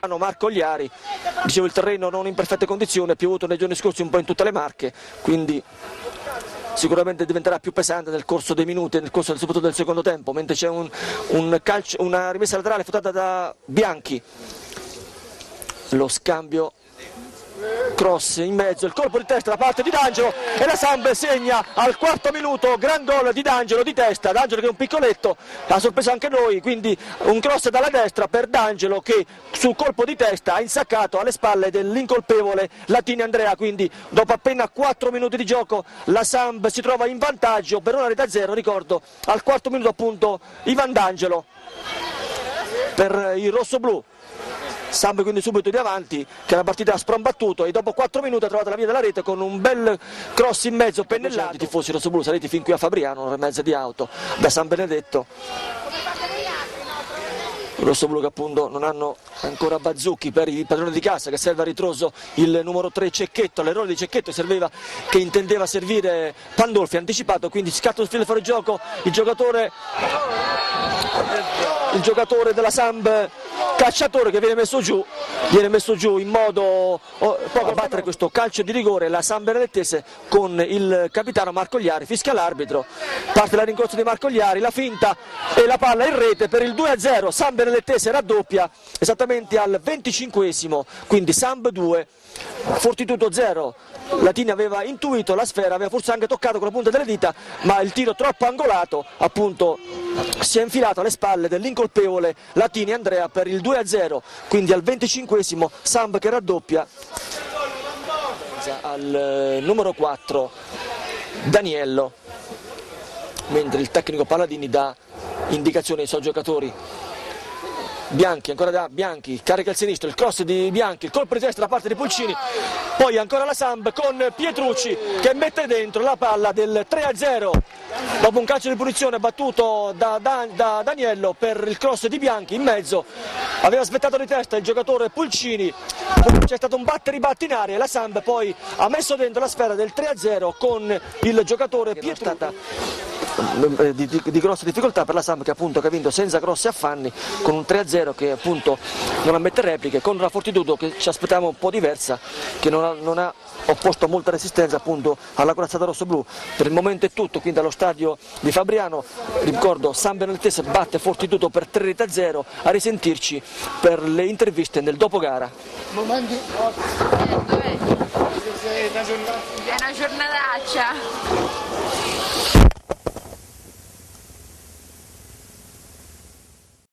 Marcogliari, dicevo il terreno non in perfette condizioni, è piovuto nei giorni scorsi un po' in tutte le Marche, quindi sicuramente diventerà più pesante nel corso dei minuti, nel corso soprattutto del secondo tempo, mentre c'è una rimessa laterale effettuata da Bianchi, lo scambio, cross in mezzo, il colpo di testa da parte di D'Angelo e la Samp segna al quarto minuto, gran gol di D'Angelo di testa. D'Angelo che è un piccoletto, ha sorpreso anche noi, quindi un cross dalla destra per D'Angelo che sul colpo di testa ha insaccato alle spalle dell'incolpevole Latini Andrea, quindi dopo appena 4 minuti di gioco la Samp si trova in vantaggio per una rete a 0, ricordo al quarto minuto appunto Ivan D'Angelo per il rossoblù. Samp quindi subito di avanti, che la partita ha sprombattuto e dopo 4 minuti ha trovato la via della rete con un bel cross in mezzo pennellato. I tifosi rossoblù saliti fin qui a Fabriano, un'ora e mezza di auto da San Benedetto. I rossoblù che appunto non hanno ancora Bazzucchi per i padroni di casa, che serve a ritroso il numero 3 Cecchetto, l'errore di Cecchetto che intendeva servire Pandolfi anticipato, quindi scatto sul filo fuori gioco il giocatore della Samp Cacciatore che viene messo giù in modo poco a battere questo calcio di rigore. La Samp Benedettese con il capitano Marcogliari, fischia l'arbitro, parte la rincorsa di Marcogliari, la finta e la palla in rete per il 2-0. Samp Benedettese raddoppia esattamente al 25esimo, quindi Samp 2 Fortitudo 0. Latini aveva intuito la sfera, aveva forse anche toccato con la punta delle dita, ma il tiro troppo angolato appunto si è infilato alle spalle dell'incolpevole Latini Andrea per il 2-0, quindi al 25esimo Samp che raddoppia al numero 4 Daniello, mentre il tecnico Palladini dà indicazioni ai suoi giocatori. Bianchi, ancora da Bianchi, carica il sinistro, il cross di Bianchi, il colpo di testa da parte di Pulcini, poi ancora la Samp con Pietrucci che mette dentro la palla del 3-0 dopo un calcio di punizione battuto da Daniello per il cross di Bianchi in mezzo, aveva aspettato di testa il giocatore Pulcini, c'è stato un batte-ribatte in aria e la Samp poi ha messo dentro la sfera del 3-0 con il giocatore Pietrucci. Di grossa difficoltà per la Samp che appunto ha vinto senza grossi affanni con un 3-0 che appunto non ammette repliche, con una Fortitudo che ci aspettavamo un po' diversa, che non ha opposto molta resistenza appunto alla corazzata rossoblù. Per il momento è tutto, quindi allo stadio di Fabriano, ricordo Samp Benedettese batte Fortitudo per 3-0, a risentirci per le interviste nel dopogara. È una giornataccia.